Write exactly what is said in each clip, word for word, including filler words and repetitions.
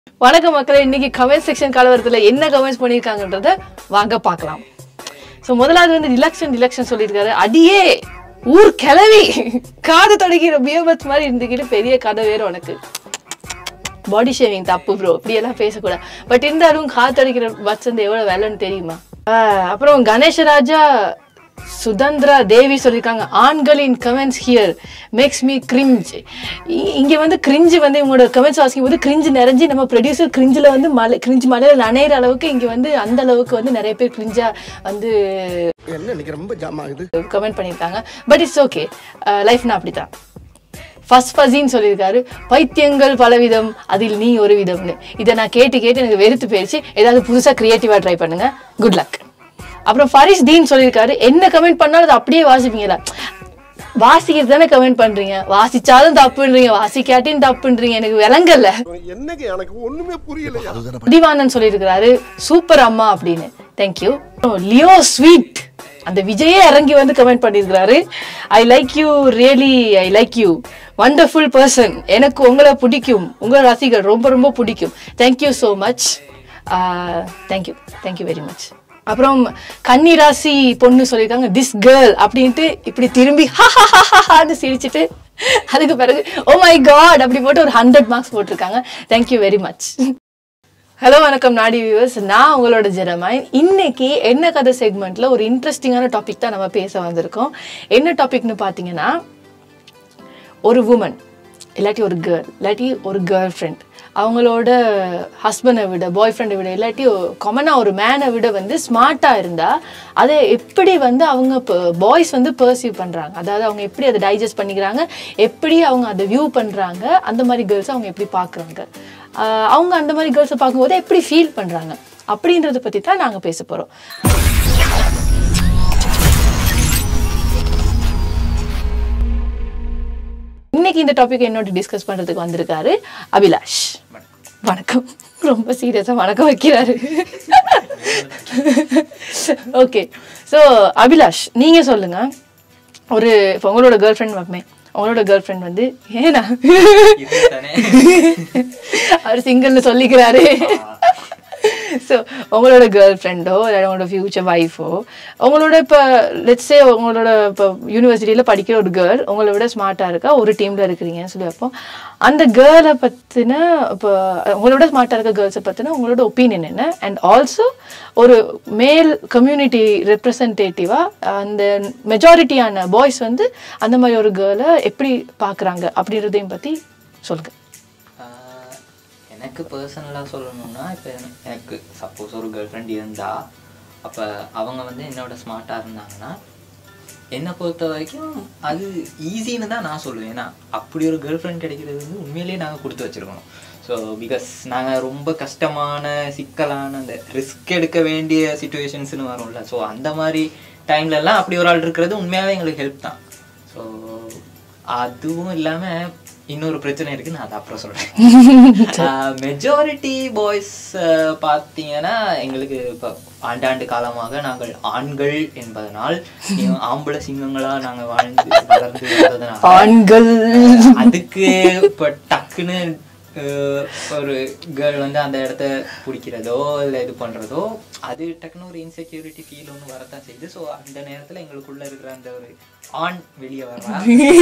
வணக்கம் மக்களே, இன்னைக்கு கமெண்ட் செக்ஷன் கலவரத்துல என்ன கமெண்ட்ஸ் பண்ணிருக்காங்கன்றத வாங்க பார்க்கலாம். ஸோ முதலாவது வந்து டிலக்ஷன் டிலக்ஷன் சொல்லியிருக்காரு. அடியே ஊர் கிளவி காது தொடக்கிற பியோபத் மாதிரி இருந்துக்கிட்டு பெரிய கதை வேறு உனக்கு. பாடி ஷேவிங் தப்பு ப்ரோ, இப்படியெல்லாம் பேசக்கூடாது. பட் இருந்தாலும் காது தொடக்கிற பட்ஸ் வந்து எவ்வளோ வேலைன்னு தெரியுமா? அப்புறம் கணேசராஜா சுதந்திரா தேவி சொல்லியிருக்காங்க, ஆண்களின் comments here makes me cringe. இங்கே வந்து கிரிஞ்சு வந்து இவங்களோட கமெண்ட்ஸ் வாசிக்கும் போது கிரிஞ்சு நிறைஞ்சி நம்ம ப்ரொடியூசர் கிரிஞ்சில் வந்து மலை கிரிஞ்சு மலையில் நனைகிற அளவுக்கு இங்கே வந்து அந்த அளவுக்கு வந்து நிறைய பேர் கிரிஞ்சா வந்து ரொம்ப ஜாம் ஆகுது கமெண்ட் பண்ணியிருக்காங்க. பட் இட்ஸ் ஓகே, லைஃப்னா அப்படித்தான். ஃபர்ஸ்ட் ஃபஸின்னு சொல்லியிருக்காரு, பைத்தியங்கள் பலவிதம் அதில் நீ ஒரு விதம்னு. இதை நான் கேட்டு கேட்டு எனக்கு வெறுத்து போயிடுச்சு. ஏதாவது புதுசாக க்ரியேட்டிவாக ட்ரை பண்ணுங்க. Good luck. அப்புறம் ஃபரிஷ் தீன் சொல்லியிருக்காரு, என்ன கமெண்ட் பண்ணாலும் அதை அப்படியே வாசிப்பீங்களா? வாசிக்கிறது தானே கமெண்ட் பண்றீங்க, வாசிச்சாலும் தப்புன்றீங்க, வாசிக்காட்டின்னு தப்புன்றீங்க, எனக்கு விளங்கல. என்னங்க எனக்கு ஒண்ணுமே புரியல. திவானன் சொல்லியிருக்கிறாரு, சூப்பர் அம்மா அப்படின்னு. தேங்க்யூ. லியோ ஸ்வீட் அந்த விஜயே இறங்கி வந்து கமெண்ட் பண்ணியிருக்கிறாரு, I like you, really I like you, wonderful person, எனக்கு உங்களை பிடிக்கும், உங்களை ரசிகர் ரொம்ப ரொம்ப பிடிக்கும், thank you so much, thank you thank you very much. அப்புறம் கன்னிராசி பொண்ணு சொல்லியிருக்காங்க, திஸ் கேர்ள் அப்படின்ட்டு இப்படி திரும்பி ஹான்னு சிரிச்சுட்டு அதுக்கு பிறகு ஓ மை காட் அப்படி போட்டு ஒரு ஹண்ட்ரட் மார்க்ஸ் போட்டிருக்காங்க. Thank you very much. ஹலோ வணக்கம் நாடி வியூவர்ஸ், நான் உங்களோட ஜெரமைன். இன்னைக்கு என்ன கதை செக்மெண்ட்ல ஒரு இன்ட்ரெஸ்டிங்கான டாபிக் தான் நம்ம பேச வந்திருக்கோம். என்ன டாபிக்னு பார்த்தீங்கன்னா, ஒரு உமன் இல்லாட்டி ஒரு கேர்ள் இல்லாட்டி ஒரு கேர்ள் ஃப்ரெண்ட் அவங்களோட ஹஸ்பண்டை விட பாய் ஃப்ரெண்டை விட இல்லாட்டி காமனாக ஒரு மேனை விட வந்து ஸ்மார்ட்டாக இருந்தால் அதை எப்படி வந்து அவங்க பாய்ஸ் வந்து பர்சீவ் பண்ணுறாங்க, அதாவது அவங்க எப்படி அதை டைஜஸ்ட் பண்ணிக்கிறாங்க, எப்படி அவங்க அதை வியூ பண்ணுறாங்க, அந்த மாதிரி கேர்ள்ஸை அவங்க எப்படி பார்க்குறாங்க, அவங்க அந்த மாதிரி கேர்ள்ஸை பார்க்கும்போது எப்படி ஃபீல் பண்ணுறாங்க அப்படின்றத பற்றி தான் நாங்கள் பேச போகிறோம். இன்னைக்கு இந்த டாபிக் என்னோட டிஸ்கஸ் பண்றதுக்கு வந்திருக்காரு அபிலாஷ். வணக்கம். ரொம்ப சீரியஸா வணக்கம் வைக்கிறாரு. ஓகே, ஸோ அபிலாஷ் நீங்க சொல்லுங்க, ஒரு இப்போ உங்களோட கேர்ள் ஃப்ரெண்ட் வைப்பேன், உங்களோட கேர்ள் ஃப்ரெண்ட் வந்து ஏன்னா அவர் சிங்கிள்னு சொல்லிக்கிறாரு. ஸோ உங்களோட கேர்ள் ஃப்ரெண்டோ இல்லை உங்களோட ஃபியூச்சர் ஒய்ஃபோ உங்களோட இப்போ லெட்ஸே உங்களோட இப்போ யூனிவர்சிட்டியில் படிக்கிற ஒரு கேர்ள் உங்களை விட ஸ்மார்ட்டாக இருக்கா, ஒரு டீமில் இருக்கிறீங்கன்னு சொல்லி வைப்போம். அந்த கேர்ளை பற்றின இப்போ உங்களோட ஸ்மார்ட்டாக இருக்க கேர்ள்ஸை பற்றின உங்களோட ஒப்பீனியன் என்ன, அண்ட் ஆல்சோ ஒரு மேல் கம்யூனிட்டி ரெப்ரசன்டேட்டிவாக அந்த மெஜாரிட்டியான பாய்ஸ் வந்து அந்த மாதிரி ஒரு கேர்ளை எப்படி பார்க்குறாங்க அப்படின்றதையும் பற்றி சொல்லுங்கள். எனக்கு பர்சனலாக சொல்லணும்னா, இப்போ எனக்கு சப்போஸ் ஒரு கேர்ள் ஃப்ரெண்ட் இருந்தால் அப்போ அவங்க வந்து என்னோட ஸ்மார்ட்டாக இருந்தாங்கன்னா என்னை பொறுத்த வரைக்கும் அது ஈஸின்னு தான் நான் சொல்லுவேன். ஏன்னா அப்படி ஒரு கேர்ள் ஃப்ரெண்ட் கிடைக்கிறது வந்து உண்மையிலேயே நாங்கள் கொடுத்து வச்சுருக்கணும். ஸோ பிகாஸ் நாங்கள் ரொம்ப கஷ்டமான சிக்கலான அந்த ரிஸ்க் எடுக்க வேண்டிய சுச்சுவேஷன்ஸ்னு வரும்ல, ஸோ அந்த மாதிரி டைம்லலாம் அப்படி ஒரு ஆள் இருக்கிறது உண்மையாகவே எங்களுக்கு ஹெல்ப் தான். ஸோ அதுவும் இல்லாமல் இன்னொரு பிரச்சனை இருக்கு, நான் அதை அப்புறம் சொல்றேன். மெஜாரிட்டி பாய்ஸ் பார்த்தீங்கன்னா எங்களுக்கு இப்போ ஆண்டாண்டு காலமாக நாங்கள் ஆண்கள் என்பதனால் ஆம்பளை சிங்கங்களா நாங்கள் வாழ்ந்து வளர்ந்து ஆண்கள் அதுக்கு இப்போ டக்குன்னு ஒரு கேர்ள் வந்து அந்த இடத்த பிடிக்கிறதோ இல்லை இது பண்ணுறதோ அது டக்குன்னு ஒரு இன்செக்யூரிட்டி ஃபீல் ஒன்று வரத்தான் செய்யுது. ஸோ அந்த நேரத்தில் எங்களுக்குள்ள இருக்கிற அந்த ஒரு ஆண் வெளியே வர்றா,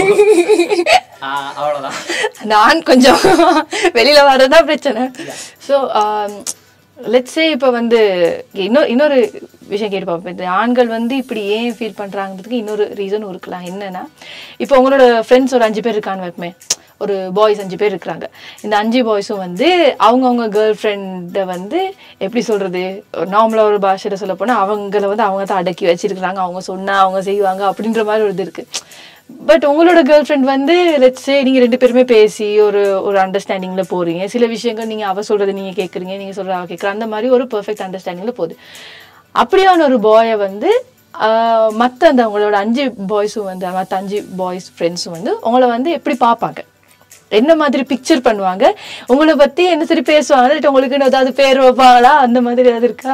அவ்வளோதான். அந்த ஆண் கொஞ்சம் வெளியில வர்றதா பிரச்சனை. ஸோ லெட்ஸே இப்போ வந்து இன்னொரு இன்னொரு விஷயம் கேட்டு பார்ப்போம். இந்த ஆண்கள் வந்து இப்படி ஏன் ஃபீல் பண்ணுறாங்கிறதுக்கு இன்னொரு ரீசனும் இருக்கலாம். என்னன்னா, இப்போ உங்களோட ஃப்ரெண்ட்ஸ் ஒரு அஞ்சு பேர் இருக்கான்னு வைப்பேன், ஒரு பாய்ஸ் அஞ்சு பேர் இருக்கிறாங்க. இந்த அஞ்சு பாய்ஸும் வந்து அவங்கவுங்க கேர்ள் ஃப்ரெண்டை வந்து எப்படி சொல்கிறது, நார்மலாக ஒரு பாஷையில் சொல்ல போனால் அவங்கள வந்து அவங்க தான் அடக்கி வச்சிருக்கிறாங்க, அவங்க சொன்னால் அவங்க செய்வாங்க அப்படின்ற மாதிரி ஒரு இது இருக்குது. பட் உங்களோட கேர்ள் ஃப்ரெண்ட் வந்து லெட்ஸே நீங்கள் ரெண்டு பேருமே பேசி ஒரு ஒரு அண்டர்ஸ்டாண்டிங்கில் போகிறீங்க, சில விஷயங்கள் நீங்கள் அவள் சொல்கிறத நீங்கள் கேட்குறீங்க, நீங்கள் சொல்கிற அவள் கேட்குற, அந்த மாதிரி ஒரு பர்ஃபெக்ட் அண்டர்ஸ்டாண்டிங்கில் போகுது. அப்படியான ஒரு பாயை வந்து மற்ற அந்த உங்களோட அஞ்சு பாய்ஸும் வந்து மற்ற அஞ்சு பாய்ஸ் ஃப்ரெண்ட்ஸும் வந்து உங்களை வந்து எப்படி பார்ப்பாங்க, என்ன மாதிரி பிக்சர் பண்ணுவாங்க, உங்களை பற்றி என்ன சரி பேசுவாங்க, உங்களுக்கு ஏதாவது பேர் வைப்பாங்களா, அந்த மாதிரி ஏதாவது இருக்கா?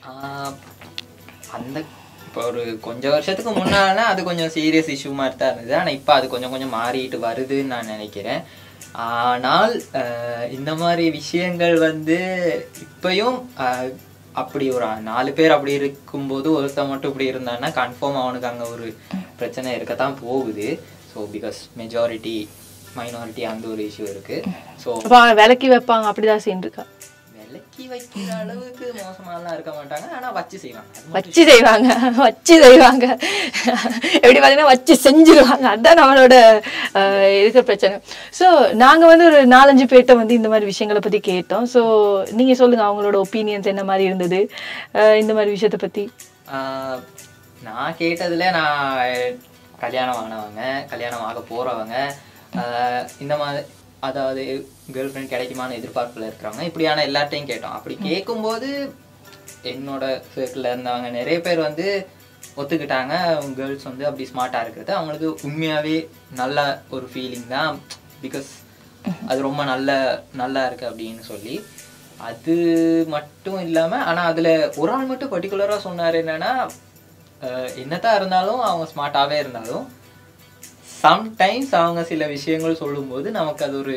அந்த இப்போ ஒரு கொஞ்சம் வருஷத்துக்கு முன்னால அது கொஞ்சம் சீரியஸ் இஷ்யூ மாதிரி தான் இருந்தது. ஆனால் இப்போ அது கொஞ்சம் கொஞ்சம் மாறிட்டு வருதுன்னு நான் நினைக்கிறேன். ஆனால் இந்த மாதிரி விஷயங்கள் வந்து இப்பயும் அப்படி ஒரு நாலு பேர் அப்படி இருக்கும்போது ஒருத்தன் மட்டும் இப்படி இருந்தான்னா கன்ஃபார்ம் அவனுக்கு அங்கே ஒரு பிரச்சனை இருக்கத்தான் போகுது. ஸோ பிகாஸ் மெஜாரிட்டி மைனாரிட்டி அந்த ஒரு இஷ்யூ இருக்கு. ஸோ விலக்கி வைப்பாங்க, அப்படிதான் சீன் இருக்கா? விலக்கி வைக்கிற அளவுக்கு மோசமாலாம் இருக்க மாட்டாங்க, ஆனால் வச்சு செய்வாங்க வச்சு செய்வாங்க வச்சு செய்வாங்க எப்படி பார்த்தீங்கன்னா வச்சு செஞ்சிருவாங்க. அதுதான் நம்மளோட இருக்கிற பிரச்சனை. ஸோ நாங்கள் வந்து ஒரு நாலஞ்சு பேர்கிட்ட வந்து இந்த மாதிரி விஷயங்களை பற்றி கேட்டோம். ஸோ நீங்கள் சொல்லுங்கள் அவங்களோட ஒப்பீனியன்ஸ் என்ன மாதிரி இருந்தது இந்த மாதிரி விஷயத்தை பற்றி? நான் கேட்டதில் நான் கல்யாணம் ஆனவங்க, கல்யாணம் ஆக போகிறவங்க, இந்த மாதிரி அதாவது கேர்ள் ஃப்ரெண்ட் கிடைக்குமான்னு எதிர்பார்ப்பில் இருக்கிறவங்க, இப்படியான எல்லார்ட்டையும் கேட்டோம். அப்படி கேட்கும்போது என்னோட சர்க்கிளில் இருந்தவங்க நிறைய பேர் வந்து ஒத்துக்கிட்டாங்க கேர்ள்ஸ் வந்து அப்படி ஸ்மார்ட்டாக இருக்கிறது அவங்களுக்கு உண்மையாகவே நல்ல ஒரு ஃபீலிங் தான். பிகாஸ் அது ரொம்ப நல்ல நல்லா இருக்குது அப்படின்னு சொல்லி. அது மட்டும் இல்லாமல் ஆனால் அதில் ஒரு ஆள் மட்டும் பர்டிகுலராக சொன்னார் என்னென்னா, என்னத்தான் இருந்தாலும் அவங்க ஸ்மார்ட்டாகவே இருந்தாலும் சம்டைம்ஸ் அவங்க சில விஷயங்கள் சொல்லும்போது நமக்கு அது ஒரு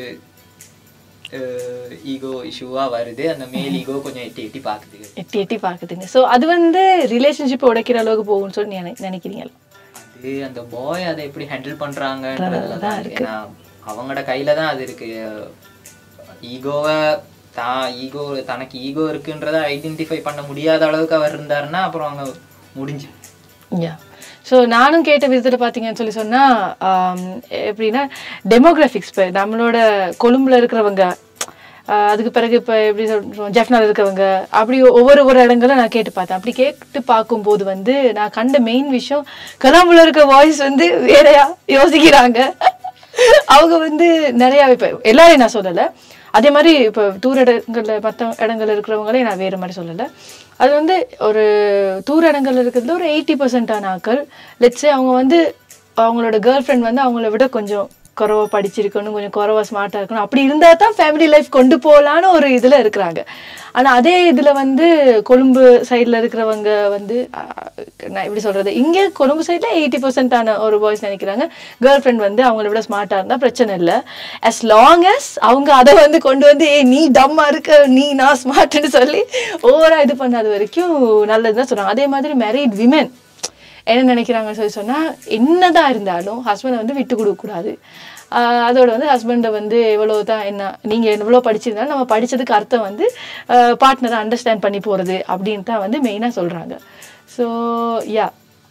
ஈகோ இஷ்யூவாக வருது. அந்த மேல் ஈகோ கொஞ்சம் எட்டி எட்டி பார்க்குது எட்டி எட்டி பார்க்குதுங்க. ஸோ அது வந்து ரிலேஷன்ஷிப் உடைக்கிற அளவுக்கு போகும்னு சொல்லி நினைக்கிறீங்களா? அது அந்த பாய் அதை எப்படி ஹேண்டில் பண்ணுறாங்கன்றதுல தான் இருக்கு. ஏன்னா அவங்களோட கையில் தான் அது இருக்கு. ஈகோவை தான் ஈகோ தனக்கு ஈகோ இருக்குன்றதை ஐடென்டிஃபை பண்ண முடியாத அளவுக்கு அவர் இருந்தாருன்னா அப்புறம் அவங்க முடிஞ்சு. யா ஸோ நானும் கேட்ட விதத்தில் பார்த்தீங்கன்னு சொல்லி சொன்னால் எப்படின்னா டெமோகிராஃபிக்ஸ் இப்போ நம்மளோட கொழும்புல இருக்கிறவங்க, அதுக்கு பிறகு இப்போ எப்படி சொல்கிறோம் ஜெஃப்னாவில் இருக்கிறவங்க, அப்படி ஒவ்வொரு ஒவ்வொரு இடங்களும் நான் கேட்டு பார்த்தேன். அப்படி கேட்டு பார்க்கும்போது வந்து நான் கண்ட மெயின் விஷயம் கொலம்புல இருக்க வாய்ஸ் வந்து வேறையா யோசிக்கிறாங்க. அவங்க வந்து நிறையா இப்போ எல்லாரையும் நான் சொல்லலை, அதே மாதிரி இப்போ தூர இடங்களில் மற்ற இடங்கள் இருக்கிறவங்களே நான் வேறு மாதிரி சொல்லலை. அது வந்து ஒரு தூர இடங்கள் இருக்கிறதுல ஒரு எயிட்டி பர்சன்டான ஆக்கள் லெட்ஸே அவங்க வந்து அவங்களோட கேர்ள் ஃப்ரெண்ட் வந்து அவங்கள விட கொஞ்சம் குறவா படிச்சிருக்கணும், கொஞ்சம் குறவா ஸ்மார்ட்டாக இருக்கணும், அப்படி இருந்தால் தான் ஃபேமிலி லைஃப் கொண்டு போகலான்னு ஒரு இதில் இருக்கிறாங்க. ஆனால் அதே இதில் வந்து கொழும்பு சைடில் இருக்கிறவங்க வந்து நான் எப்படி சொல்கிறது, இங்கே கொழும்பு சைடில் எயிட்டி பர்சன்டான ஒரு பாய்ஸ் நினைக்கிறாங்க கேர்ள் ஃப்ரெண்ட் வந்து அவங்கள விட ஸ்மார்ட்டாக இருந்தால் பிரச்சனை இல்லை, அஸ் லாங் அஸ் அவங்க அதை வந்து கொண்டு வந்து ஏ நீ டம்மாக இருக்க நீ நான் ஸ்மார்ட்னு சொல்லி ஓவராக இது பண்ணாத வரைக்கும் நல்லது தான் சொல்கிறாங்க. அதே மாதிரி மேரிட் விமென் என்ன நினைக்கிறாங்கன்னு சொல்லி சொன்னால், என்னதான் இருந்தாலும் ஹஸ்பண்டை வந்து விட்டு கொடுக்கக்கூடாது. அதோட வந்து ஹஸ்பண்டை வந்து எவ்வளோ தான் என்ன நீங்கள் எவ்வளோ படிச்சிருந்தாலும் நம்ம படித்ததுக்கு அர்த்தம் வந்து பார்ட்னரை அண்டர்ஸ்டாண்ட் பண்ணி போகிறது அப்படின்னு தான் வந்து மெயினாக சொல்கிறாங்க. ஸோ யா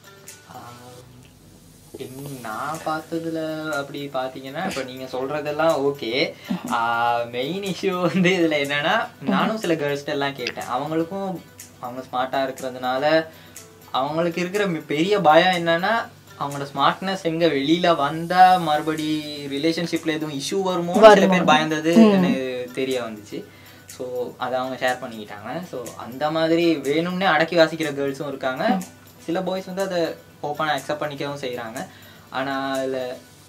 நான் பார்த்ததுல அப்படி பார்த்தீங்கன்னா இப்போ நீங்கள் சொல்கிறதெல்லாம் ஓகே. மெயின் இஷ்யூ வந்து இதில் என்னென்னா, நானும் சில கேர்ள்ஸ்ட எல்லாம் கேட்டேன். அவங்களுக்கும் அவங்க ஸ்மார்ட்டாக இருக்கிறதுனால அவங்களுக்கு இருக்கிற பெரிய பயம் என்னன்னா, அவங்களோட ஸ்மார்ட்னஸ் எங்க வெளியில வந்தா மறுபடி ரிலேஷன்ஷிப்ல எதுவும் இஷ்யூ வருமோ சில பேர் பயந்தது எனக்கு தெரிய வந்துச்சு. ஸோ அதை அவங்க ஷேர் பண்ணிக்கிட்டாங்க. ஸோ அந்த மாதிரி வேணும்னே அடக்கி வாசிக்கிற கேர்ள்ஸும் இருக்காங்க. சில பாய்ஸ் வந்து அதை ஓப்பனாக அக்செப்ட் பண்ணிக்கவும் செய்கிறாங்க. ஆனால் அதில்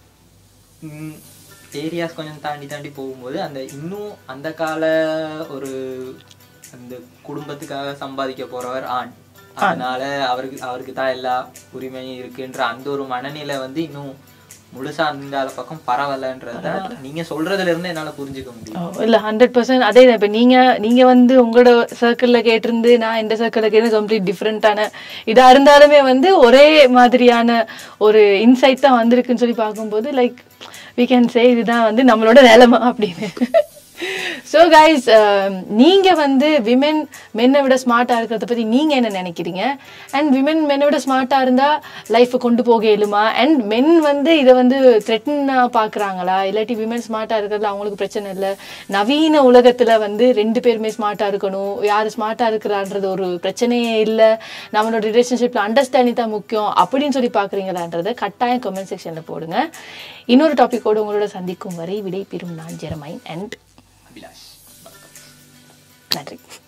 ஏரியாஸ் கொஞ்சம் தாண்டி தாண்டி போகும்போது அந்த இன்னும் அந்த கால ஒரு அந்த குடும்பத்துக்காக சம்பாதிக்க போகிறவர் ஆண், அதனால அவருக்கு அவருக்கு தான் எல்லா உரிமையும் இருக்குன்ற அந்த ஒரு மனநிலை வந்து இன்னும் முழுசா அந்த பக்கம் பரவலன்றத நீங்க சொல்றதுல இருந்து என்னால புரிஞ்சுக்க முடியும். இல்ல ஹண்ட்ரட் பர்சன்ட் அதே தான். இப்ப நீங்க நீங்க வந்து உங்களோட சர்க்கிள்ல கேட்டிருந்து நான் இந்த சர்க்கிள்ல கேட்டு கம்ப்ளீட் டிஃப்ரெண்டான இதா இருந்தாலுமே வந்து ஒரே மாதிரியான ஒரு இன்சைட் தான் வந்திருக்குன்னு சொல்லி பார்க்கும்போது லைக் வி கேன் சே இதுதான் வந்து நம்மளோட நிலைமை அப்படின்னு. ஸோ கைஸ், நீங்கள் வந்து விமென் மென்னை விட ஸ்மார்ட்டாக இருக்கிறத பற்றி நீங்கள் என்ன நினைக்கிறீங்க? அண்ட் விமென் மென்னை விட ஸ்மார்ட்டாக இருந்தால் லைஃப்பை கொண்டு போக இயலுமா? அண்ட் மென் வந்து இதை வந்து த்ரெட்டனாக பார்க்குறாங்களா? இல்லாட்டி விமென் ஸ்மார்ட்டாக இருக்கிறதுல அவங்களுக்கு பிரச்சனை இல்லை, நவீன உலகத்தில் வந்து ரெண்டு பேருமே ஸ்மார்ட்டாக இருக்கணும், யார் ஸ்மார்ட்டாக இருக்கிறான்றது ஒரு பிரச்சனையே இல்லை, நம்மளோட ரிலேஷன்ஷிப்பில் அண்டர்ஸ்டாண்டிங் தான் முக்கியம் அப்படின்னு சொல்லி பார்க்குறீங்களான்றதை கட்டாயம் கமெண்ட் செக்ஷனில் போடுங்க. இன்னொரு டாப்பிக்கோடு உங்களோட சந்திக்கும் வரை விடை பெறும் நான் ஜெரமைன் அண்ட் அபிலாஷ். நன்றி.